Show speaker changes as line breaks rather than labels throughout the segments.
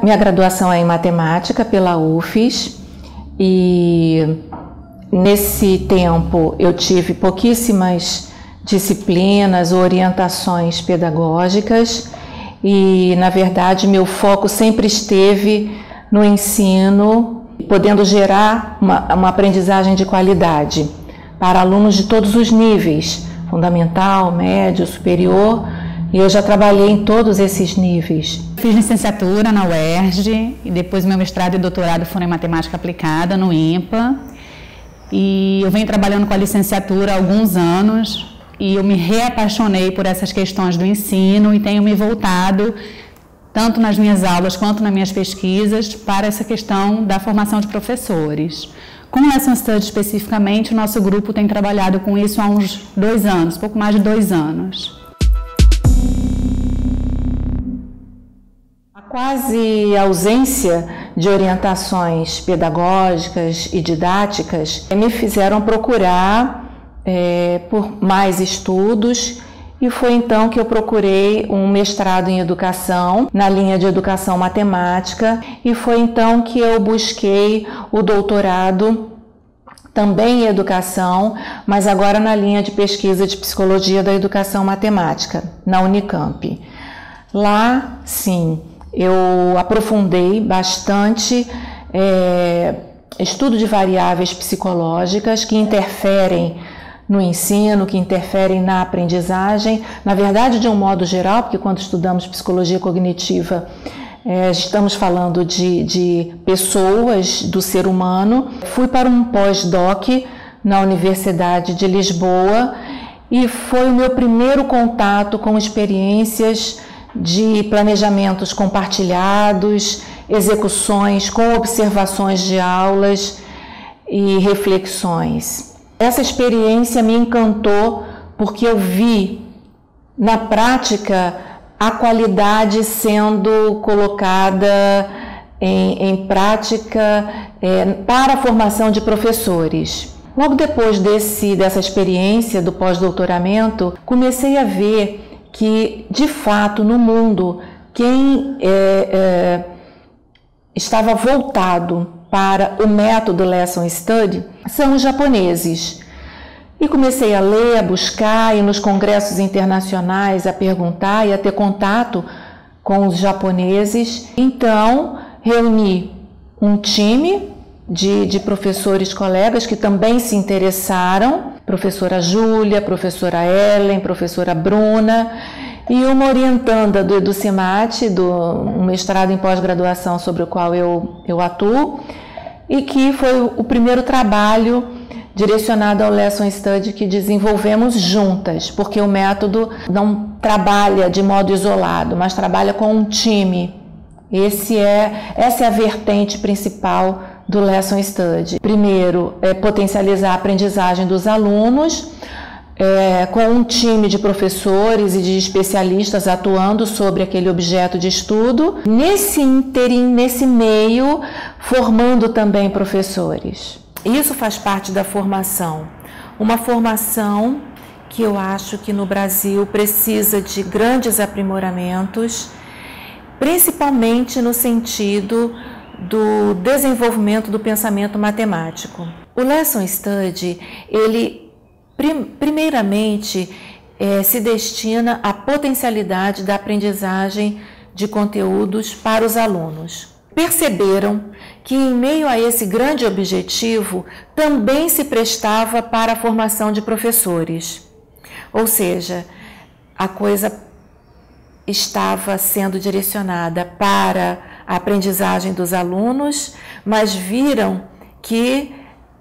Minha graduação é em matemática pela UFES e nesse tempo eu tive pouquíssimas disciplinas ou orientações pedagógicas e, na verdade, meu foco sempre esteve no ensino, podendo gerar uma aprendizagem de qualidade para alunos de todos os níveis, fundamental, médio, superior, e eu já trabalhei em todos esses níveis.
Fiz licenciatura na UERJ e depois meu mestrado e doutorado foram em matemática aplicada no IMPA. E eu venho trabalhando com a licenciatura há alguns anos e eu me reapaixonei por essas questões do ensino e tenho me voltado, tanto nas minhas aulas quanto nas minhas pesquisas, para essa questão da formação de professores. Com o Lesson Study especificamente, o nosso grupo tem trabalhado com isso há uns 2 anos, pouco mais de 2 anos.
A quase ausência de orientações pedagógicas e didáticas me fizeram procurar por mais estudos e foi então que eu procurei um mestrado em educação, na linha de educação matemática, e foi então que eu busquei o doutorado também em educação, mas agora na linha de pesquisa de psicologia da educação matemática, na Unicamp. Lá, sim, eu aprofundei bastante estudo de variáveis psicológicas que interferem no ensino, que interferem na aprendizagem, na verdade de um modo geral, porque quando estudamos psicologia cognitiva estamos falando de pessoas, do ser humano. Fui para um pós-doc na Universidade de Lisboa e foi o meu primeiro contato com experiências de planejamentos compartilhados, execuções com observações de aulas e reflexões. Essa experiência me encantou porque eu vi na prática a qualidade sendo colocada em prática para a formação de professores. Logo depois dessa experiência do pós-doutoramento, comecei a ver que, de fato, no mundo, quem estava voltado para o método Lesson Study são os japoneses. E comecei a ler, a buscar, e nos congressos internacionais a perguntar e a ter contato com os japoneses. Então, reuni um time de professores colegas que também se interessaram, professora Júlia, professora Ellen, professora Bruna, e uma orientanda do EduCeMat, um mestrado em pós-graduação sobre o qual eu atuo, e que foi o primeiro trabalho direcionado ao Lesson Study que desenvolvemos juntas, porque o método não trabalha de modo isolado, mas trabalha com um time. Essa é a vertente principal do Lesson Study. Primeiro, potencializar a aprendizagem dos alunos, com um time de professores e de especialistas atuando sobre aquele objeto de estudo. Nesse ínterim, nesse meio, formando também professores. Isso faz parte da formação. Uma formação que eu acho que no Brasil precisa de grandes aprimoramentos, principalmente no sentido do desenvolvimento do pensamento matemático. O Lesson Study, ele primeiramente se destina à potencialidade da aprendizagem de conteúdos para os alunos. Perceberam que, em meio a esse grande objetivo, também se prestava para a formação de professores. Ou seja, a coisa estava sendo direcionada para a aprendizagem dos alunos, mas viram que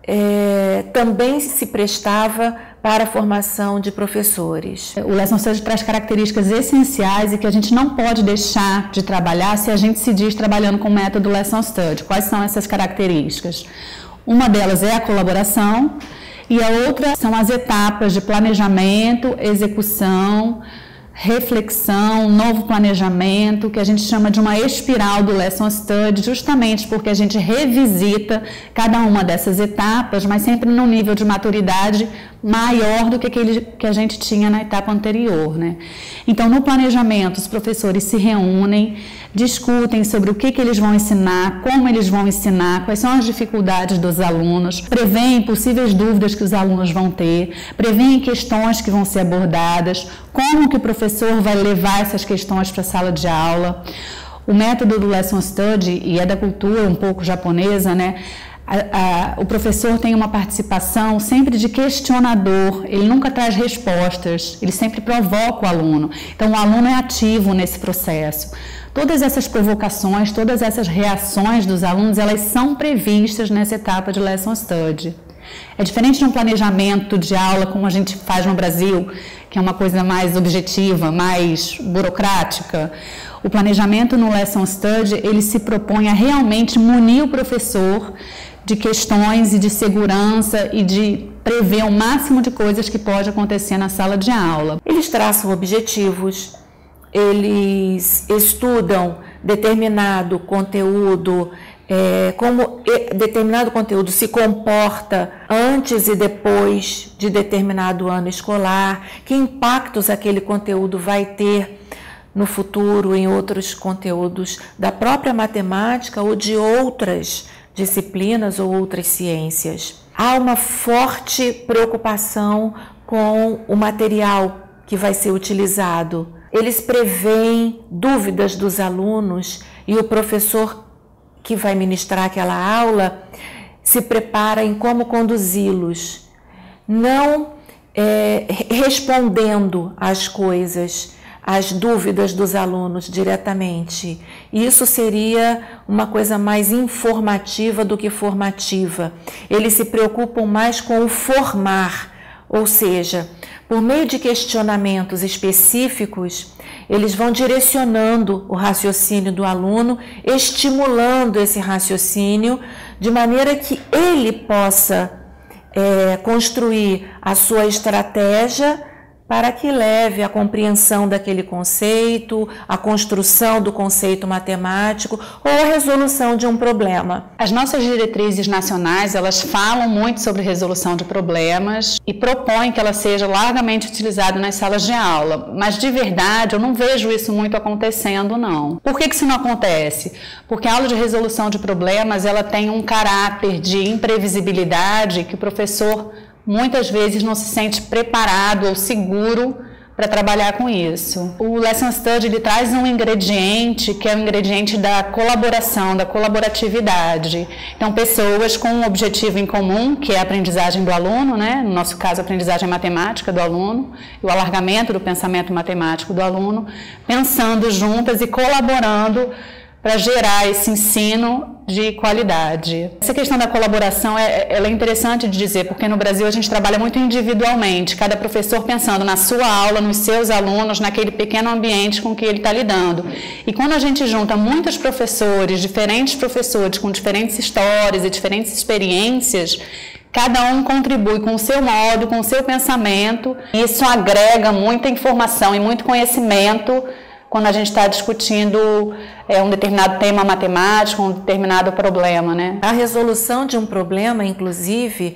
também se prestava para a formação de professores.
O Lesson Study traz características essenciais e que a gente não pode deixar de trabalhar se a gente se diz trabalhando com o método Lesson Study. Quais são essas características? Uma delas é a colaboração e a outra são as etapas de planejamento, execução, reflexão, novo planejamento, que a gente chama de uma espiral do Lesson Study, justamente porque a gente revisita cada uma dessas etapas, mas sempre num nível de maturidade maior do que aquele que a gente tinha na etapa anterior, né? Então, no planejamento, os professores se reúnem, discutem sobre o que eles vão ensinar, como eles vão ensinar, quais são as dificuldades dos alunos, preveem possíveis dúvidas que os alunos vão ter, preveem questões que vão ser abordadas, como que o professor vai levar essas questões para a sala de aula. O método do Lesson Study, e é da cultura um pouco japonesa, né? O professor tem uma participação sempre de questionador, ele nunca traz respostas, ele sempre provoca o aluno. Então, o aluno é ativo nesse processo. Todas essas provocações, todas essas reações dos alunos, elas são previstas nessa etapa de Lesson Study. É diferente de um planejamento de aula como a gente faz no Brasil, que é uma coisa mais objetiva, mais burocrática. O planejamento no Lesson Study, ele se propõe a realmente munir o professor de questões e de segurança e de prever o máximo de coisas que pode acontecer na sala de aula.
Eles traçam objetivos, eles estudam determinado conteúdo, como determinado conteúdo se comporta antes e depois de determinado ano escolar, que impactos aquele conteúdo vai ter no futuro em outros conteúdos da própria matemática ou de outras disciplinas ou outras ciências. Há uma forte preocupação com o material que vai ser utilizado. Eles preveem dúvidas dos alunos e o professor que vai ministrar aquela aula se prepara em como conduzi-los, não respondendo às coisas, as dúvidas dos alunos diretamente. Isso seria uma coisa mais informativa do que formativa. Eles se preocupam mais com o formar, ou seja, por meio de questionamentos específicos, eles vão direcionando o raciocínio do aluno, estimulando esse raciocínio, de maneira que ele possa construir a sua estratégia para que leve à compreensão daquele conceito, à construção do conceito matemático ou à resolução de um problema.
As nossas diretrizes nacionais, elas falam muito sobre resolução de problemas e propõem que ela seja largamente utilizada nas salas de aula, mas de verdade eu não vejo isso muito acontecendo, não. Por que isso não acontece? Porque a aula de resolução de problemas, ela tem um caráter de imprevisibilidade que o professor muitas vezes não se sente preparado ou seguro para trabalhar com isso. O Lesson Study, ele traz um ingrediente que é o ingrediente da colaboração, da colaboratividade. Então, pessoas com um objetivo em comum, que é a aprendizagem do aluno, né? No nosso caso, a aprendizagem matemática do aluno, e o alargamento do pensamento matemático do aluno, pensando juntas e colaborando para gerar esse ensino de qualidade. Essa questão da colaboração ela é interessante de dizer, porque no Brasil a gente trabalha muito individualmente, cada professor pensando na sua aula, nos seus alunos, naquele pequeno ambiente com que ele está lidando. E quando a gente junta muitos professores, diferentes professores com diferentes histórias e diferentes experiências, cada um contribui com o seu modo, com o seu pensamento, e isso agrega muita informação e muito conhecimento quando a gente está discutindo um determinado tema matemático, um determinado problema, né?
A resolução de um problema, inclusive,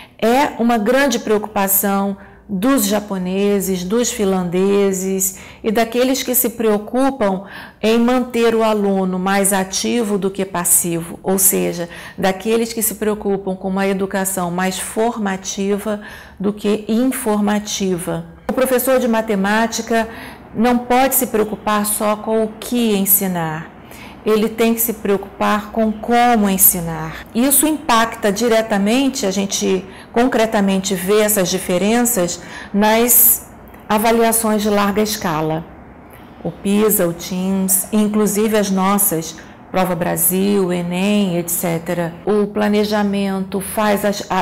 é uma grande preocupação dos japoneses, dos finlandeses e daqueles que se preocupam em manter o aluno mais ativo do que passivo, ou seja, daqueles que se preocupam com uma educação mais formativa do que informativa. O professor de matemática não pode se preocupar só com o que ensinar, ele tem que se preocupar com como ensinar. Isso impacta diretamente, a gente concretamente vê essas diferenças nas avaliações de larga escala. O PISA, o TIMSS, inclusive as nossas, Prova Brasil, Enem, etc. O planejamento faz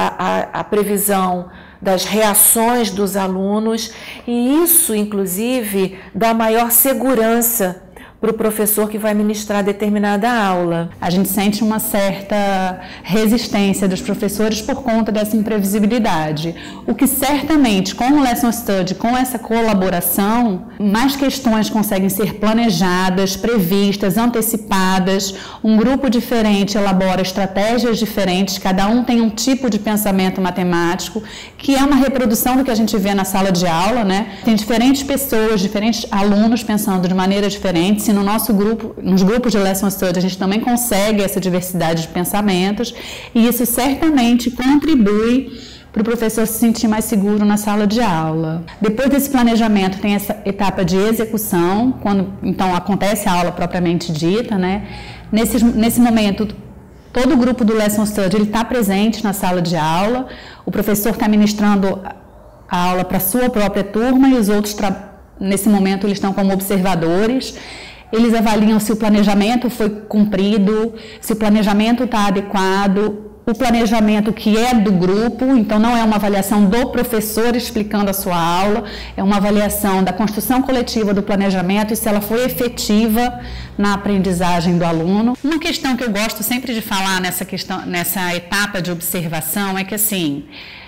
a previsão das reações dos alunos e isso, inclusive, dá maior segurança para o professor que vai ministrar determinada aula.
A gente sente uma certa resistência dos professores por conta dessa imprevisibilidade. O que certamente, com o Lesson Study, com essa colaboração, mais questões conseguem ser planejadas, previstas, antecipadas. Um grupo diferente elabora estratégias diferentes, cada um tem um tipo de pensamento matemático, que é uma reprodução do que a gente vê na sala de aula, né? Tem diferentes pessoas, diferentes alunos pensando de maneira diferente. No nosso grupo, nos grupos de Lesson Study, a gente também consegue essa diversidade de pensamentos, e isso certamente contribui para o professor se sentir mais seguro na sala de aula. Depois desse planejamento tem essa etapa de execução, quando então acontece a aula propriamente dita, né? Nesse momento, todo o grupo do Lesson Study está presente na sala de aula, o professor está ministrando a aula para a sua própria turma, e os outros, nesse momento, eles estão como observadores. Eles avaliam se o planejamento foi cumprido, se o planejamento está adequado, o planejamento que é do grupo, então não é uma avaliação do professor explicando a sua aula, é uma avaliação da construção coletiva do planejamento e se ela foi efetiva na aprendizagem do aluno. Uma questão que eu gosto sempre de falar nessa etapa de observação é que, assim,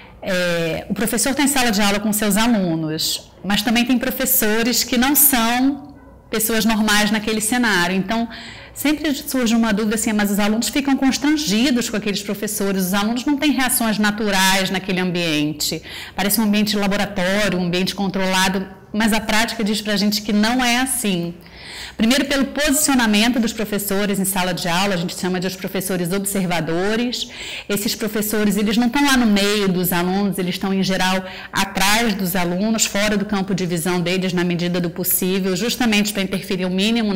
o professor está em sala de aula com seus alunos, mas também tem professores que não são pessoas normais naquele cenário. Então, sempre surge uma dúvida assim, mas os alunos ficam constrangidos com aqueles professores, os alunos não têm reações naturais naquele ambiente. Parece um ambiente de laboratório, um ambiente controlado, mas a prática diz para a gente que não é assim. Primeiro, pelo posicionamento dos professores em sala de aula, a gente chama de os professores observadores. Esses professores, eles não estão lá no meio dos alunos, eles estão, em geral, atrás dos alunos, fora do campo de visão deles, na medida do possível, justamente para interferir o mínimo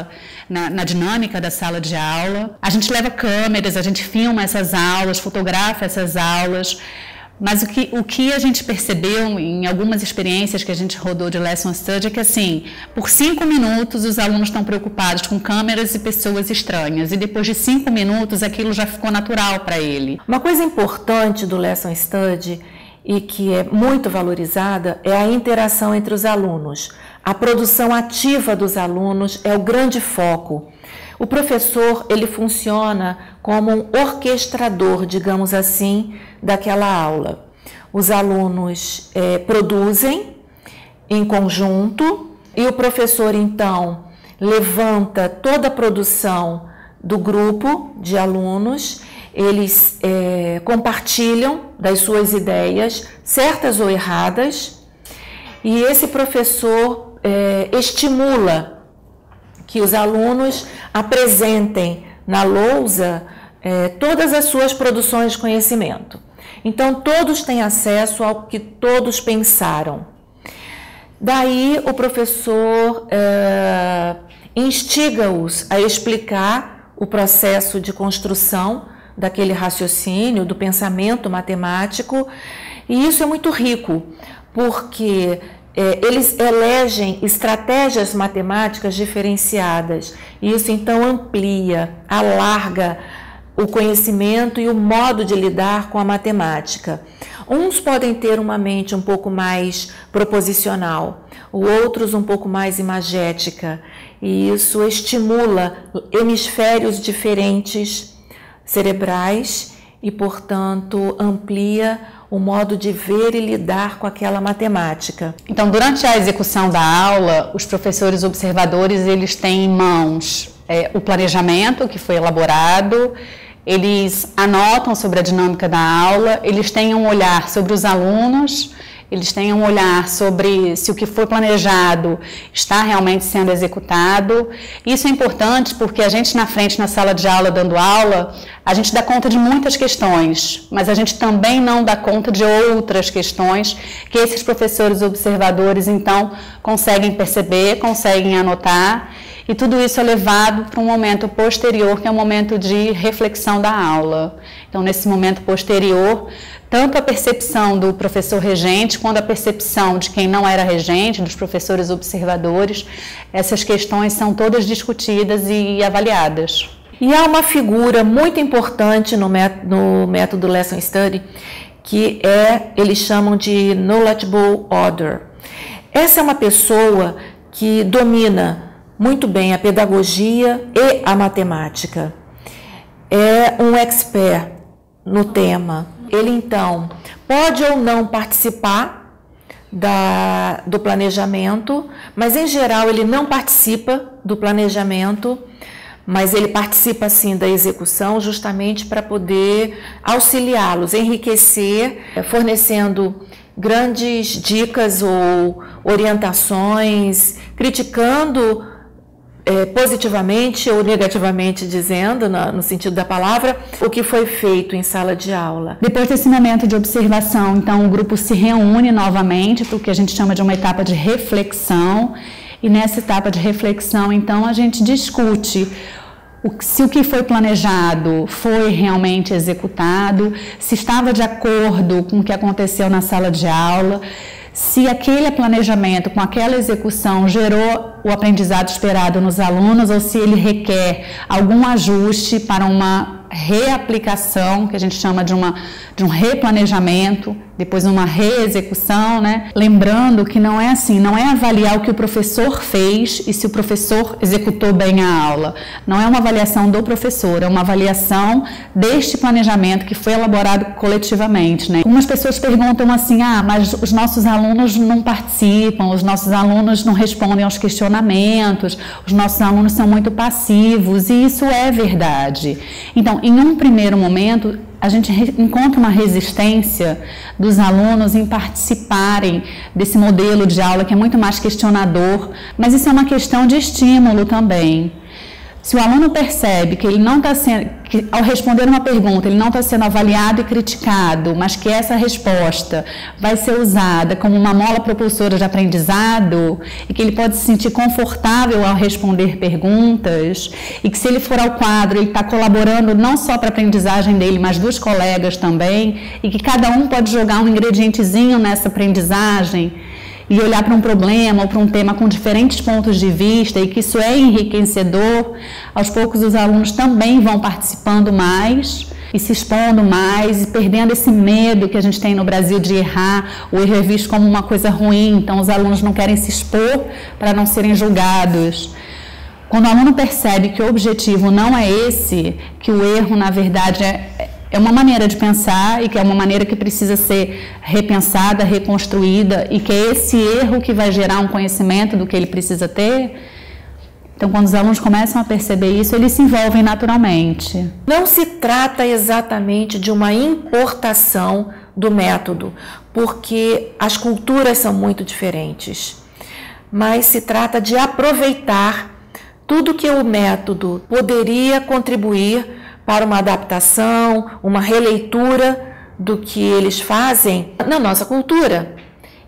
na dinâmica da sala de aula. A gente leva câmeras, a gente filma essas aulas, fotografa essas aulas. Mas o que a gente percebeu em algumas experiências que a gente rodou de Lesson Study é que, assim, por 5 minutos os alunos estão preocupados com câmeras e pessoas estranhas, e depois de 5 minutos aquilo já ficou natural para ele.
Uma coisa importante do Lesson Study e que é muito valorizada é a interação entre os alunos. A produção ativa dos alunos é o grande foco. O professor, ele funciona como um orquestrador, digamos assim, daquela aula. Os alunos produzem em conjunto e o professor, então, levanta toda a produção do grupo de alunos, eles compartilham das suas ideias, certas ou erradas, e esse professor estimula que os alunos apresentem na lousa todas as suas produções de conhecimento. Então, todos têm acesso ao que todos pensaram. Daí, o professor instiga-os a explicar o processo de construção daquele raciocínio, do pensamento matemático, e isso é muito rico, porque eles elegem estratégias matemáticas diferenciadas, e isso então amplia, alarga o conhecimento e o modo de lidar com a matemática. Uns podem ter uma mente um pouco mais proposicional, outros um pouco mais imagética, e isso estimula hemisférios diferentes cerebrais e, portanto, amplia o modo de ver e lidar com aquela matemática.
Então, durante a execução da aula, os professores observadores, eles têm em mãos o planejamento que foi elaborado, eles anotam sobre a dinâmica da aula, eles têm um olhar sobre os alunos, eles têm um olhar sobre se o que foi planejado está realmente sendo executado. Isso é importante porque a gente na frente, na sala de aula, dando aula, a gente dá conta de muitas questões, mas a gente também não dá conta de outras questões que esses professores observadores, então, conseguem perceber, conseguem anotar, e tudo isso é levado para um momento posterior, que é o momento de reflexão da aula. Então, nesse momento posterior, tanto a percepção do professor regente, quanto a percepção de quem não era regente, dos professores observadores, essas questões são todas discutidas e avaliadas.
E há uma figura muito importante no método Lesson Study, que eles chamam de Knowledgeable Order. Essa é uma pessoa que domina muito bem a pedagogia e a matemática. É um expert no tema. Ele, então, pode ou não participar do planejamento, mas, em geral, ele não participa do planejamento, mas ele participa, sim, da execução, justamente para poder auxiliá-los, enriquecer, fornecendo grandes dicas ou orientações, criticando positivamente ou negativamente, dizendo, no sentido da palavra, o que foi feito em sala de aula.
Depois desse momento de observação, então, o grupo se reúne novamente para o que a gente chama de uma etapa de reflexão, e nessa etapa de reflexão, então, a gente discute se o que foi planejado foi realmente executado, se estava de acordo com o que aconteceu na sala de aula, se aquele planejamento com aquela execução gerou o aprendizado esperado nos alunos ou se ele requer algum ajuste para uma reaplicação, que a gente chama de um replanejamento, depois uma reexecução, né? Lembrando que não é assim, não é avaliar o que o professor fez e se o professor executou bem a aula. Não é uma avaliação do professor, é uma avaliação deste planejamento que foi elaborado coletivamente, né? Algumas pessoas perguntam assim, mas os nossos alunos não participam, os nossos alunos não respondem aos questionamentos, os nossos alunos são muito passivos, e isso é verdade. Então, em um primeiro momento, a gente encontra uma resistência dos alunos em participarem desse modelo de aula que é muito mais questionador, mas isso é uma questão de estímulo também. Se o aluno percebe que ele não está sendo, que ao responder uma pergunta, ele não está sendo avaliado e criticado, mas que essa resposta vai ser usada como uma mola propulsora de aprendizado e que ele pode se sentir confortável ao responder perguntas e que se ele for ao quadro, ele está colaborando não só para a aprendizagem dele, mas dos colegas também, e que cada um pode jogar um ingredientezinho nessa aprendizagem e olhar para um problema ou para um tema com diferentes pontos de vista, e que isso é enriquecedor, aos poucos os alunos também vão participando mais e se expondo mais e perdendo esse medo que a gente tem no Brasil de errar. O erro é visto como uma coisa ruim, então os alunos não querem se expor para não serem julgados. Quando o aluno percebe que o objetivo não é esse, que o erro, na verdade, é uma maneira de pensar e que é uma maneira que precisa ser repensada, reconstruída, e que é esse erro que vai gerar um conhecimento do que ele precisa ter. Então, quando os alunos começam a perceber isso, eles se envolvem naturalmente.
Não se trata exatamente de uma importação do método, porque as culturas são muito diferentes, mas se trata de aproveitar tudo que o método poderia contribuir para uma adaptação, uma releitura do que eles fazem na nossa cultura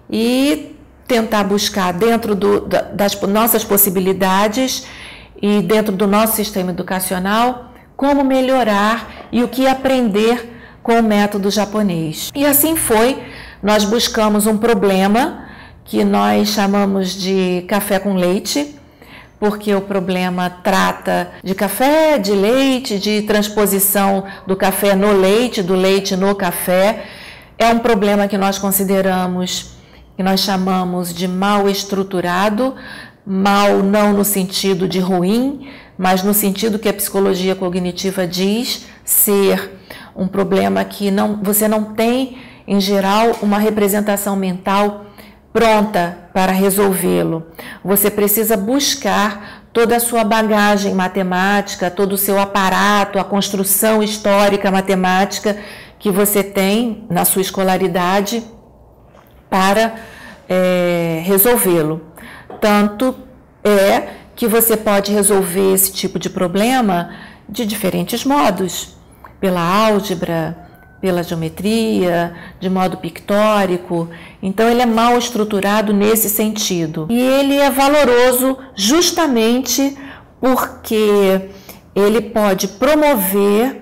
e tentar buscar dentro das nossas possibilidades e dentro do nosso sistema educacional como melhorar e o que aprender com o método japonês. E assim foi, nós buscamos um problema que nós chamamos de café com leite, porque o problema trata de café, de leite, de transposição do café no leite, do leite no café. É um problema que nós consideramos, que nós chamamos de mal estruturado, mal não no sentido de ruim, mas no sentido que a psicologia cognitiva diz ser um problema que você não tem, em geral, uma representação mental pronta para resolvê-lo. Você precisa buscar toda a sua bagagem matemática, todo o seu aparato, a construção histórica matemática que você tem na sua escolaridade para resolvê-lo. Tanto é que você pode resolver esse tipo de problema de diferentes modos, pela álgebra, pela geometria, de modo pictórico. Então ele é mal estruturado nesse sentido. E ele é valoroso justamente porque ele pode promover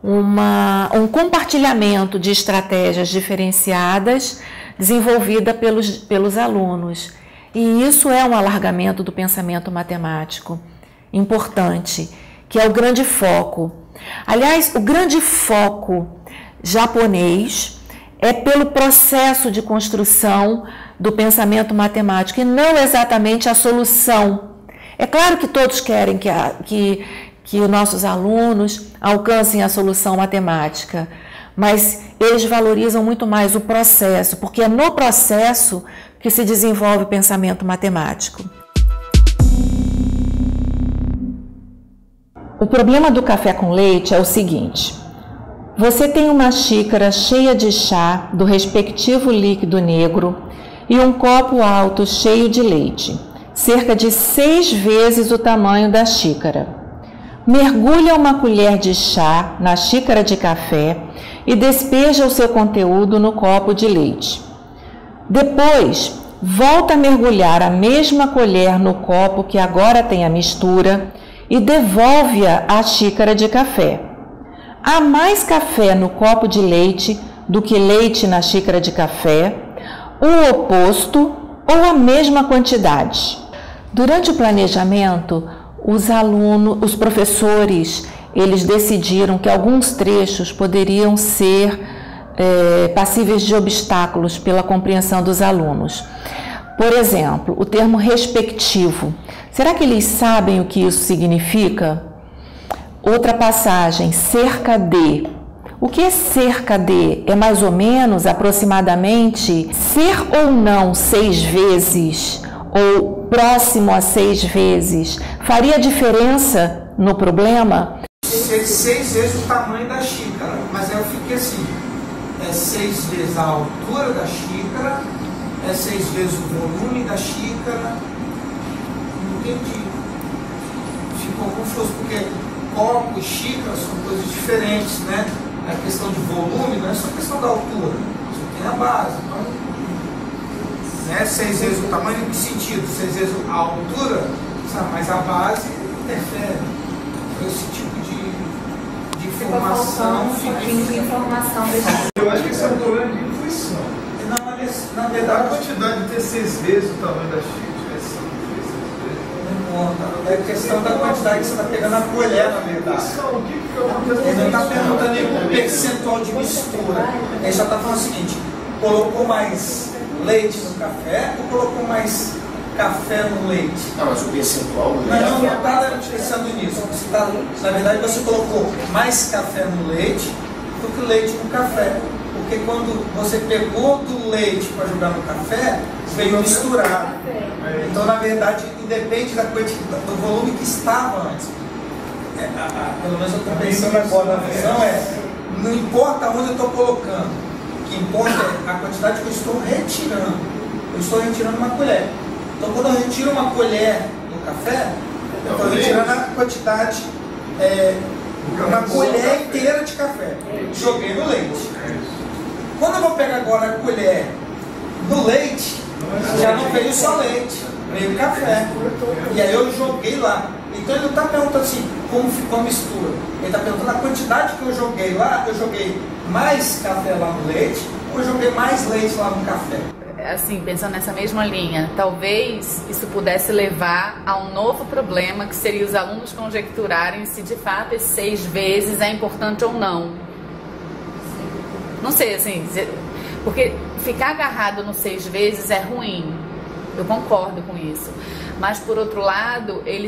um compartilhamento de estratégias diferenciadas desenvolvida pelos alunos. E isso é um alargamento do pensamento matemático importante, que é o grande foco. Aliás, o grande foco japonês é pelo processo de construção do pensamento matemático e não exatamente a solução. É claro que todos querem que os nossos alunos alcancem a solução matemática, mas eles valorizam muito mais o processo, porque é no processo que se desenvolve o pensamento matemático. O problema do café com leite é o seguinte: você tem uma xícara cheia de chá do respectivo líquido negro e um copo alto cheio de leite, cerca de 6 vezes o tamanho da xícara. Mergulha uma colher de chá na xícara de café e despeja o seu conteúdo no copo de leite. Depois, volta a mergulhar a mesma colher no copo que agora tem a mistura e devolve-a à xícara de café. Há mais café no copo de leite do que leite na xícara de café, o oposto ou a mesma quantidade. Durante o planejamento, os professores, eles decidiram que alguns trechos poderiam ser passíveis de obstáculos pela compreensão dos alunos. Por exemplo, o termo respectivo. Será que eles sabem o que isso significa? Outra passagem, cerca de. O que é cerca de? É mais ou menos, aproximadamente, ser ou não 6 vezes, ou próximo a 6 vezes, faria diferença no problema?
Ser 6 vezes o tamanho da xícara, mas aí eu fiquei assim, é 6 vezes a altura da xícara, é 6 vezes o volume da xícara, não entendi. Ficou confuso, porque copo e xícara são coisas diferentes, né? A questão de volume não é só questão da altura, você tem a base, então, né? 6 vezes o tamanho, em que sentido? 6 vezes a altura, sabe? Mas a base interfere. Esse tipo de informação
Eu acho que esse é um problema de intuição.
Na verdade,
a quantidade de ter 6 vezes o tamanho da xícara.
É questão da quantidade que você está pegando a colher, na verdade. Ele não está perguntando nenhum percentual de mistura. Ele já está falando o seguinte: colocou mais leite no café ou colocou mais café no leite?
Não, mas o percentual do
leite. Não está pensando nisso. Na verdade, você colocou mais café no leite do que leite no café. Porque quando você pegou do leite para jogar no café, veio misturar. Então, na verdade, independe da quantidade, do volume que estava antes. Pelo menos eu estou pensando agora, a visão não importa onde eu estou colocando, o que importa é a quantidade que eu estou retirando. Eu estou retirando uma colher. Então, quando eu retiro uma colher do café, eu estou retirando a quantidade, uma colher inteira de café. Joguei no leite. Quando eu vou pegar agora a colher no leite, já não veio só leite, veio café. E aí eu joguei lá. Então ele não está perguntando assim, como ficou a mistura. Ele está perguntando a quantidade que eu joguei lá, eu joguei mais café lá no leite, ou eu joguei mais leite lá no café.
Assim, pensando nessa mesma linha, talvez isso pudesse levar a um novo problema, que seria os alunos conjecturarem se de fato esses 6 vezes é importante ou não. Não sei, assim, porque ficar agarrado no 6 vezes é ruim, eu concordo com isso. Mas, por outro lado, ele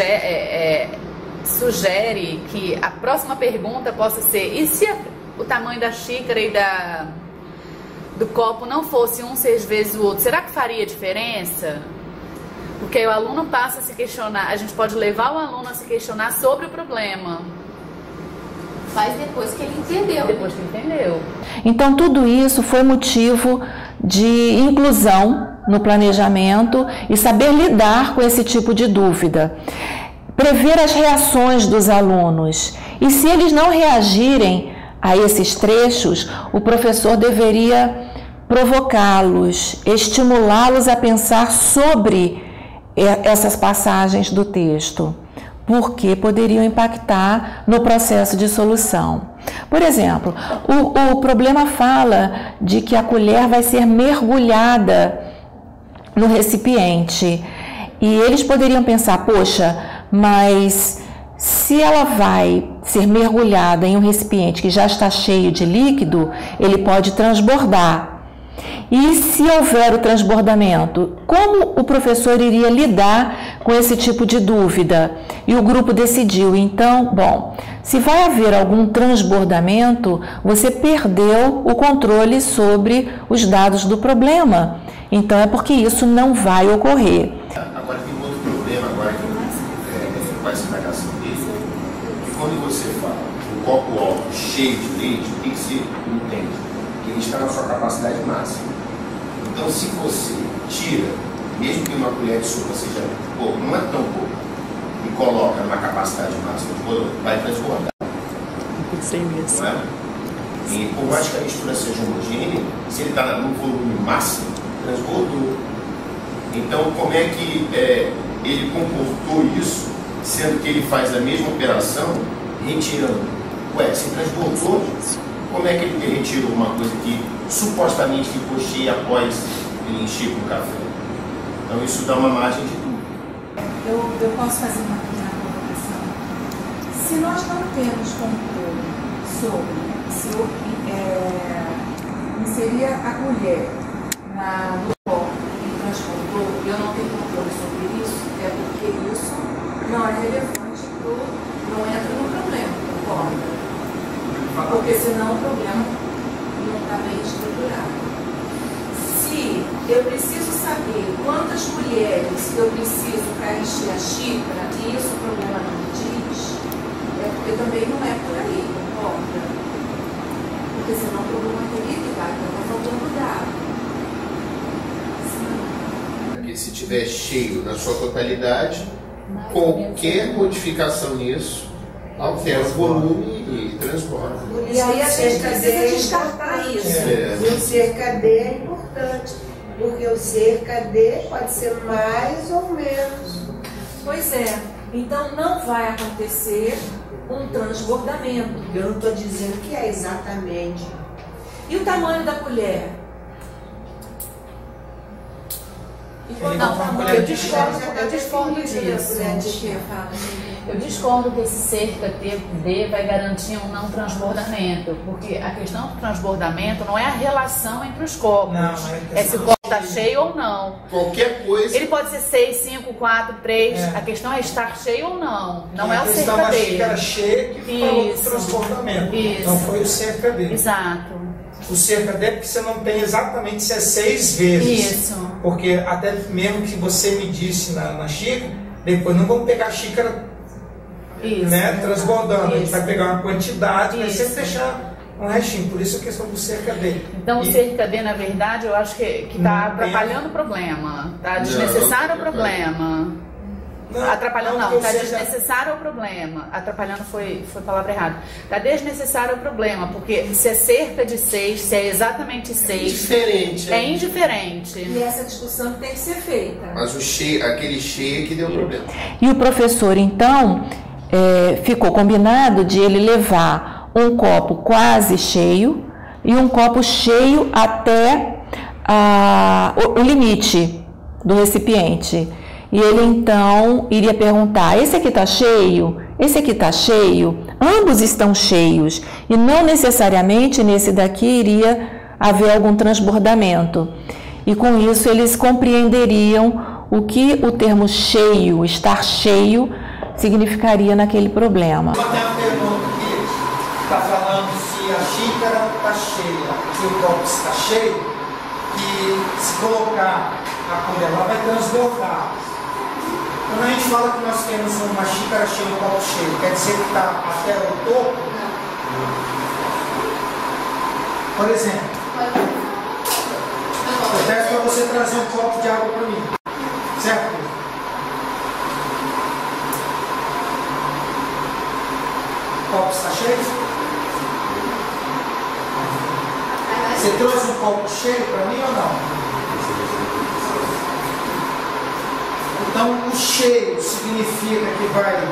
sugere que a próxima pergunta possa ser: e se o tamanho da xícara e do copo não fosse um 6 vezes o outro, será que faria diferença? Porque aí o aluno passa a se questionar, a gente pode levar o aluno a se questionar sobre o problema.
Faz depois que ele entendeu.
Depois que entendeu.
Então, tudo isso foi motivo de inclusão no planejamento e saber lidar com esse tipo de dúvida. Prever as reações dos alunos. E se eles não reagirem a esses trechos, o professor deveria provocá-los, estimulá-los a pensar sobre essas passagens do texto, porque poderiam impactar no processo de solução. Por exemplo, o problema fala de que a colher vai ser mergulhada no recipiente. E eles poderiam pensar, poxa, mas se ela vai ser mergulhada em um recipiente que já está cheio de líquido, ele pode transbordar. E se houver o transbordamento, como o professor iria lidar com esse tipo de dúvida? E o grupo decidiu, então, bom, se vai haver algum transbordamento, você perdeu o controle sobre os dados do problema. Então é porque isso não vai ocorrer.
Agora tem um outro problema agora que com essa indagação dele, que quando você fala um copo alto cheio de leite, tem que ser entende, que ele está na sua capacidade máxima. Então se você tira, mesmo que uma colher de sopa seja pouco, não é tão pouco, e coloca numa capacidade máxima de bolo, vai transbordar. Não é? E por mais que a mistura seja homogênea, se ele está no volume máximo, transbordou. Então, como é que ele comportou isso, sendo que ele faz a mesma operação, retirando? Ué, se transbordou, como é que ele retira uma coisa que supostamente ficou cheia após ele encher com o café? Então, isso dá uma margem de dúvida.
Eu posso fazer uma pequena colocação? Se nós não temos controle sobre se inserir a colher no copo e transbordou, e eu não tenho controle sobre isso, é porque isso não é relevante, não entra no problema, concorda? Porque senão o problema não está bem estruturado. Se eu preciso saber quantas colheres eu preciso para encher a xícara, e isso o problema não me diz, é porque também não é por aí, concorda? Porque senão o problema teria que dar, então está faltando dado.
Porque se estiver cheio na sua totalidade, qualquer modificação nisso altera o volume e transborda.
E aí a gente precisa descartar isso.
E o cerca D é importante, porque o cerca D pode ser mais ou menos.
Pois é, então não vai acontecer um transbordamento.
Eu não estou dizendo que é exatamente.
E o tamanho da colher?
Eu discordo disso. Eu discordo que esse cerca D vai garantir um não transbordamento, porque a questão do transbordamento não é a relação entre os copos, é se o copo está cheio ou não.
Qualquer coisa.
Ele pode ser 6, 5, 4, 3, a questão é estar cheio ou não, não é o cerca
D. A
D.
xícara cheia que falou do transbordamento, então foi o cerca D.
Exato.
O cerca D é porque você não tem exatamente se é 6 vezes.
Isso.
Porque até mesmo que você me disse na xícara, depois não vamos pegar a xícara transbordando. A gente vai pegar uma quantidade, vai sempre deixar um restinho. Por isso a questão do cerca D.
Então o cerca D, na verdade, eu acho que está atrapalhando o problema. Está desnecessário o problema. Atrapalhando não, está desnecessário o problema. Atrapalhando foi a palavra errada. Está desnecessário o problema, porque se é cerca de 6, se é exatamente 6,
indiferente,
é indiferente.
E essa discussão tem que ser feita.
Mas aquele cheio que deu problema.
E o professor, então, ficou combinado de ele levar um copo quase cheio e um copo cheio até o limite do recipiente. E ele então iria perguntar, esse aqui está cheio? Esse aqui está cheio? Ambos estão cheios. E não necessariamente nesse daqui iria haver algum transbordamento. E com isso eles compreenderiam o que o termo cheio, estar cheio, significaria naquele problema.
Tem uma pergunta aqui, está falando se a xícara está cheia, se o copo está cheio, que se colocar a colher lá vai transbordar. Quando a gente fala que nós temos uma xícara cheia e um copo cheio, quer dizer que está até o topo? Por exemplo, eu peço para você trazer um copo de água para mim, certo? O copo está cheio? Você trouxe um copo cheio para mim ou não? Então, o cheio significa que vai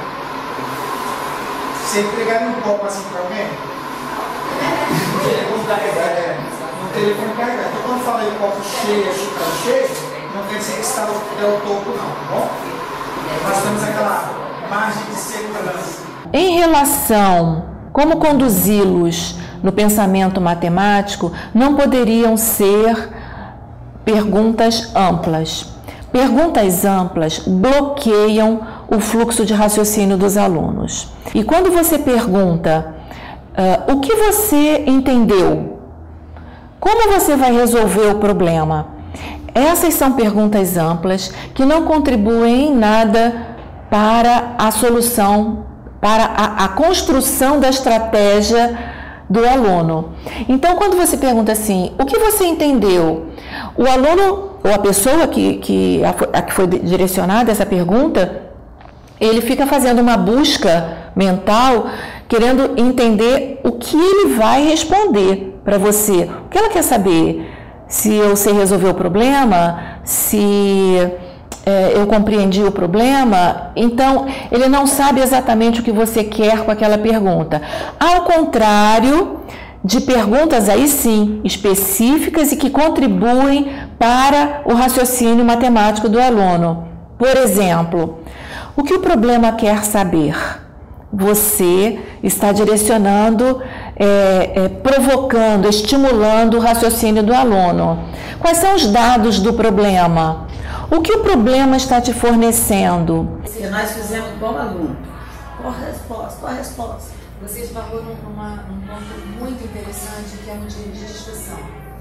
ser entregado um copo assim para alguém? No telefone carregado. No telefone carregado. Então, quando fala em copo cheio, xícara cheio, não quer dizer que está até o topo, não, tá bom? Nós temos aquela margem de segurança.
Em relação como conduzi-los no pensamento matemático, não poderiam ser perguntas amplas. Perguntas amplas bloqueiam o fluxo de raciocínio dos alunos. E quando você pergunta o que você entendeu, como você vai resolver o problema, essas são perguntas amplas que não contribuem em nada para a solução, para a construção da estratégia do aluno. Então, quando você pergunta assim, o que você entendeu? O aluno, ou a pessoa que foi direcionada essa pergunta, ele fica fazendo uma busca mental, querendo entender o que ele vai responder para você. O que ela quer saber? Se eu sei resolver o problema? Se eu compreendi o problema? Então, ele não sabe exatamente o que você quer com aquela pergunta. Ao contrário de perguntas aí sim, específicas e que contribuem para o raciocínio matemático do aluno. Por exemplo, o que o problema quer saber? Você está direcionando, provocando, estimulando o raciocínio do aluno. Quais são os dados do problema? O que o problema está te fornecendo?
Nós fizemos igual aluno. Qual a resposta?
Você esbarrou num ponto muito interessante, que é um de discussão.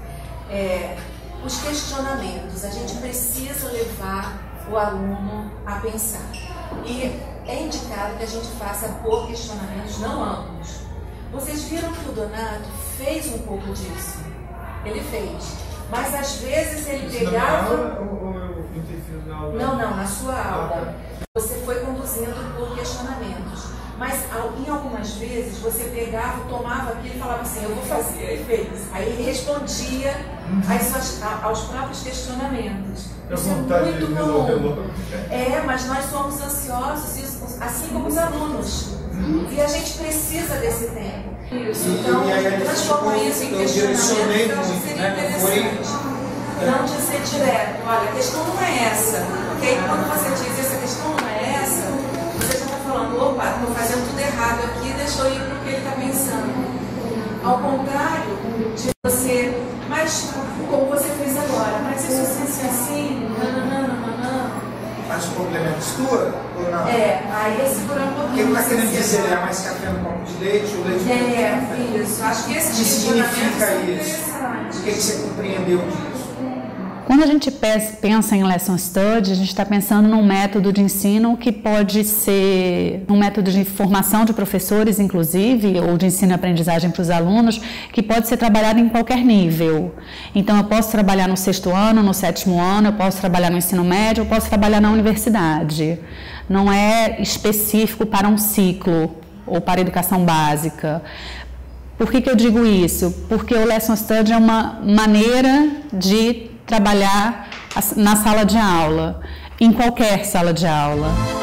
Os questionamentos. A gente precisa levar o aluno a pensar. E é indicado que a gente faça por questionamentos não amplos. Vocês viram que o Donato fez um pouco disso. Ele fez. Mas às vezes ele pegava... Não, na sua aula. Você foi conduzindo por questionamentos. Mas em algumas vezes você pegava, tomava aquilo e falava assim, eu vou fazer, ele fez. Aí ele respondia aos próprios questionamentos. Isso é muito comum. Mas nós somos ansiosos, assim como os alunos. E a gente precisa desse tempo. Então, transformar isso em questionamento, eu acho que seria interessante. Não dizer direto, olha, a questão não é essa. Porque aí quando você diz essa questão não é essa, você já está falando, opa, estou fazendo tudo errado aqui, deixa eu ir para o que ele está pensando. Ao contrário de você, mas como você fez agora, mas isso é assim,
Mas o problema é a mistura? Ou não?
Aí é segurar um pouquinho.
O que ele está querendo dizer? É mais café no copo de leite, o leite
isso. Acho que esse
que significa isso? O que você compreendeu disso?
Quando a gente pensa em Lesson Study, a gente está pensando num método de ensino que pode ser um método de formação de professores, inclusive, ou de ensino e aprendizagem para os alunos, que pode ser trabalhado em qualquer nível. Então, eu posso trabalhar no 6º ano, no 7º ano, eu posso trabalhar no ensino médio, eu posso trabalhar na universidade. Não é específico para um ciclo ou para a educação básica. Por que eu digo isso? Porque o Lesson Study é uma maneira de trabalhar na sala de aula, em qualquer sala de aula.